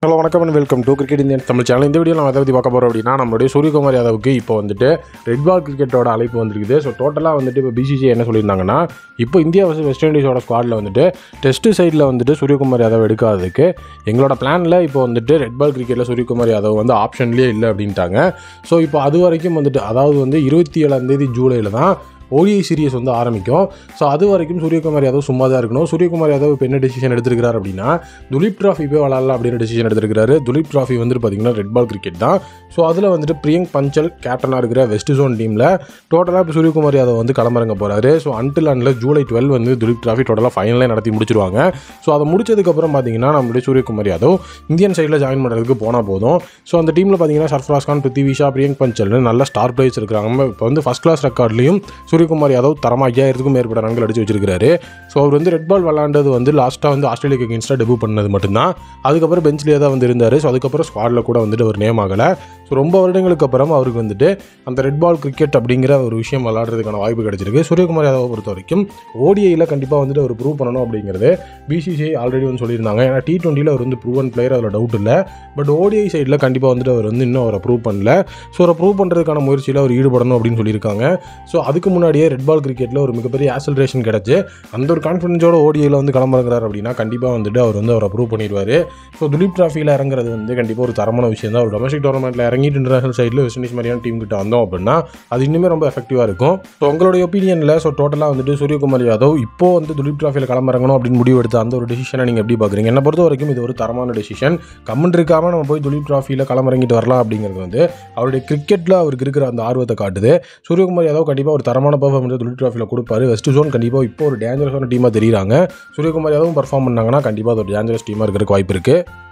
Hello வணக்கம் and welcome to cricket Indian Tamil channel. இந்த video நம்ம எதை பற்றி பார்க்க போகிறோம் அப்படின்னா, நம்மளுடைய சூரியகுமார் யாதவுக்கு இப்போ வந்துட்டு ரெட் பால் கிரிக்கெட்டோட அழைப்பு வந்திருக்குது. ஸோ டோட்டலாக வந்துட்டு இப்போ பிசிசிஐ என்ன சொல்லியிருந்தாங்கன்னா, இப்போ இந்தியா வர்சஸ் வெஸ்ட் இண்டீஸோட ஸ்குவாடில் வந்துட்டு டெஸ்ட் சைடில் வந்துட்டு சூரியகுமார் யாதவ் எடுக்காததுக்கு எங்களோட பிளானில் இப்போ வந்துட்டு ரெட் பால் கிரிக்கெட்டில் சூரியகுமார் யாதவ் வந்து ஆப்ஷன்லேயே இல்லை அப்படின்ட்டாங்க. ஸோ இப்போ அது வரைக்கும் வந்துட்டு அதாவது வந்து 27 ஜூலையில் தான் ஓடிஐ சீரியஸ் வந்து ஆரம்பிக்கும். ஸோ அது வரைக்கும் சூரியகுமார் யாதவ் சும்மா தான் இருக்கணும். சூரியகுமார் யாதவ் இப்போ என்ன டெசிஷன் எடுத்திருக்கிறார் அப்படின்னா, துலீப் ட்ராஃபி போய் விளாட்லாம் அப்படின்னு டெசிஷன் எடுத்திருக்காரு. துலீப் ட்ராஃபி வந்துட்டு பார்த்தீங்கன்னா ரெட் பால் கிரிக்கெட் தான். ஸோ அதில் வந்துட்டு பிரியங்க் பஞ்சல் கேப்டனாக இருக்கிற வெஸ்ட் ஜோன் டீமில் டோட்டலாக இப்போ சூரியகுமார் யாதவ் வந்து களமிறங்க போகிறாரு. ஸோ அன்டில் ஜூலை 12 வந்து துலீப் ட்ராஃபி டோட்டலாக ஃபைனலே நடத்தி முடிச்சிருவாங்க. ஸோ அதை முடிச்சதுக்கப்புறம் பார்த்தீங்கன்னா நம்மளுடைய சூரியகுமார் யாதவ் இந்தியன் சைடில் ஜாயின் பண்ணுறதுக்கு போனால் போதும். ஸோ அந்த டீமில் பார்த்தீங்கன்னா சர்ஃப்ராஸ் கான், பிருத்வி ஷா, பிரியங்க் பஞ்சல்னு நல்ல ஸ்டார் பிளேயர்ஸ் இருக்கிறாங்க. இப்போ வந்து ஃபஸ்ட் கிளாஸ் ரெக்கார்ட்லையும் சூரியகுமார் யாதவ் தரமாக 5000க்கும் மேற்பட்ட ரன்கள் அடிச்சு வச்சிருக்காரு. ஸோ அவர் வந்து ரெட் பால் விளாண்டது வந்து லாஸ்ட்டாக வந்து ஆஸ்திரேலியாவுக்கு அகேன்ஸ்டாக டெபியூ பண்ணது மட்டும்தான். அதுக்கப்புறம் பெஞ்சிலே தான் வந்து இருந்தார். ஸோ அதுக்கப்புறம் ஸ்குவாடில் கூட வந்துட்டு அவர் நேம் ஆகலை. ஸோ ரொம்ப வருடங்களுக்கு அப்புறம் அவருக்கு வந்துட்டு அந்த ரெட் பால் கிரிக்கெட் அப்படிங்கிற ஒரு விஷயம் விளாட்றதுக்கான வாய்ப்பு கிடைச்சிருக்கு. சூரியகுமார் யாதவை பொறுத்த வரைக்கும் ஓடிஐயில் கண்டிப்பாக வந்துட்டு அவர் ப்ரூவ் பண்ணணும் அப்படிங்கிறது பிசிசிஐ ஆல்ரெடி வந்து சொல்லியிருந்தாங்க. ஏன்னா T20 அவர் வந்து ப்ரூவன் பிளேயர், அதில் டவுட் இல்லை. பட் ஓடிஐ சைடில் கண்டிப்பாக வந்துட்டு அவர் வந்து இன்னும் அவரை ப்ரூவ் பண்ணல. ஸோ அவரை ப்ரூவ் பண்ணுறதுக்கான முயற்சியில் அவர் ஈடுபடணும் அப்படின்னு சொல்லியிருக்காங்க. ஸோ அதுக்கு முன்னாடியே ரெட் பால் கிரிக்கெட்டில் ஒரு மிகப்பெரிய ஆக்சலரேஷன் கிடச்சி அந்த ஒரு கான்ஃபிடன்ஸோட ஓடிஐயில் வந்து களமிறங்குறாரு அப்படின்னா கண்டிப்பாக வந்துட்டு அவர் வந்து அவரை ப்ரூவ் பண்ணிடுவார். ஸோ துலீப் ட்ராஃபியில் இறங்குறது வந்து கண்டிப்பாக ஒரு தரமான விஷயம் தான். ஒரு டொமஸ்டிக் டோர்னமெண்ட்டில் இறங்கிட்டு இன்டர்நேஷனல் சைடில் வெஸ்ட் இண்டீஸ் மாதிரியான டீம் கிட்ட வந்தோம் அப்படின்னா அது இன்னுமே ரொம்ப எஃபெக்டிவாக இருக்கும். ஸோ உங்களுடைய ஒப்பீனியனில் ஸோ டோட்டலாக வந்துட்டு சூரியகுமார் யாதவ் இப்போ வந்து துலீப் ட்ராஃபியில் களமிறங்கணும் அப்படின்னு முடிவு எடுத்த அந்த ஒரு டெசிஷனை நீங்கள் எப்படி பார்க்குறீங்க? என்னை பொறுத்த வரைக்கும் இது ஒரு தரமான டெசிஷன். கமெண்ட் இருக்காமல் நம்ம போய் துலீப் ட்ராஃபியில் களமிறங்கிட்டு வரலாம் அப்படிங்கிறது வந்து அவருடைய கிரிக்கெட்டில் அவருக்கு இருக்கிற அந்த ஆர்வத்தை காட்டுது. சூரியகுமார் யாதவ் கண்டிப்பாக ஒரு தரமான பர்ஃபார்மன்ஸ் துலீப் ட்ராஃபியில் கொடுப்பாரு. வெஸ்ட் ஜோன் கண்டிப்பாக இப்போ ஒரு டேஞ்சரஸான டீமாக தெரியுறாங்க. சூரியகுமார் யாதவும் பர்ஃபார்ம் பண்ணாங்கன்னா கண்டிப்பாக அது ஒரு டேஞ்சரஸ் டீமாக இருக்கிறதுக்கு வாய்ப்பு இருக்குது.